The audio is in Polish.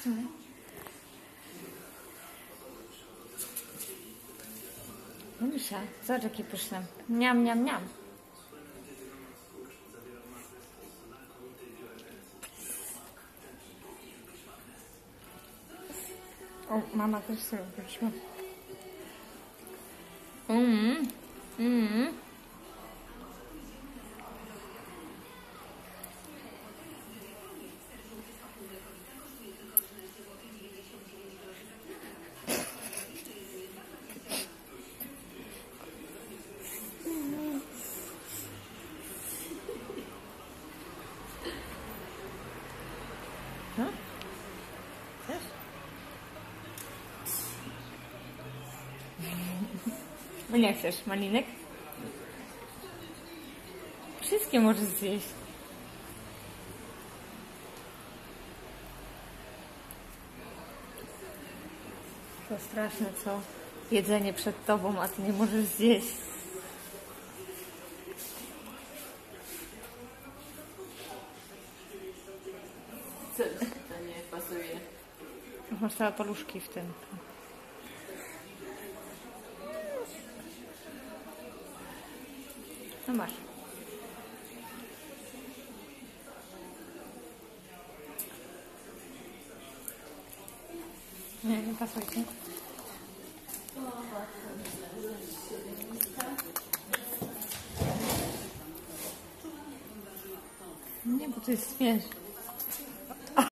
No misia, zobacz jakie pyszne. Miam, miam, miam. O, mama też sobie wróciła. Chcesz? No nie chcesz, malinek? Wszystkie możesz zjeść. To straszne, co? Jedzenie przed tobą, a ty nie możesz zjeść. Co to nie pasuje? Masz całe paluszki w tym. No masz. Nie pasuje ci. Nie, bo to jest, wiesz...